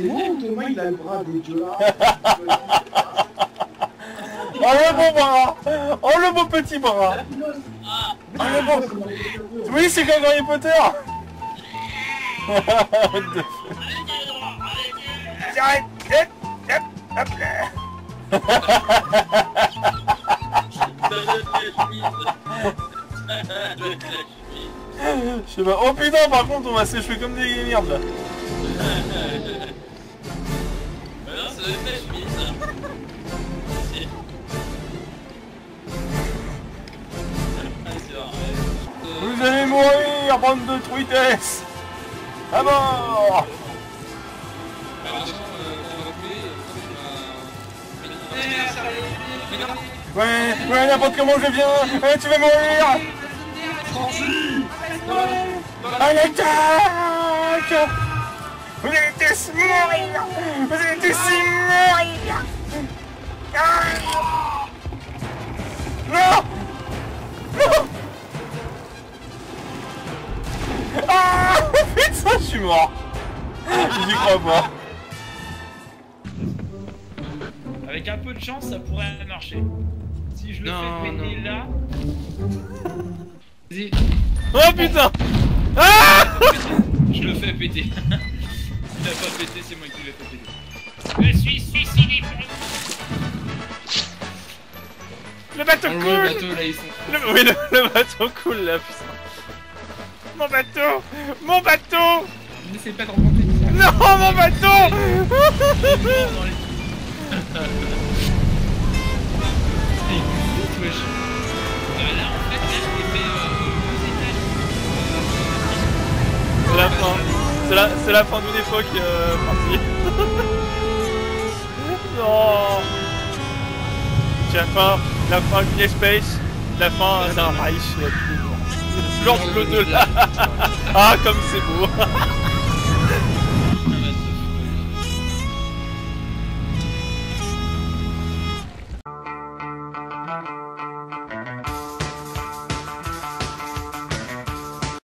C'est moi ou Thomas il a le bras des dieux là? Oh le beau bras. Oh le beau petit bras. Oh le beau... Oui c'est comme Harry Potter. J'arrête. Hop là. Je sais pas. Oh putain par contre on va s'échouer comme des merdes là. Bah non, ça doit être la chemise. Vous allez mourir, bande de truitesses. À mort. Ouais, n'importe comment je viens. Tu vas mourir. À l'attaque. Vous allez tous mourir. Vous allez tous mourir. Non. Non. Ah putain, je suis mort. J'y crois pas. Avec un peu de chance, ça pourrait marcher. Si je le fais péter là... Vas-y. Oh putain. Ah. Je le fais péter. Il a pas pété, c'est moi qui l'ai fait péter. Je suis suicidé pour le bateau coule. Le bateau là, ils sont... Oui, le bateau coule là, putain. Mon bateau. Mon bateau. N'essaie pas de remonter. Non, mon bateau. Là, en fait, là, je l'ai fait C'est la fin. C'est la fin d'une époque partie. Non. C'est la fin d'une espèce. La fin d'un Reich. Genre de là. Ah, comme c'est beau.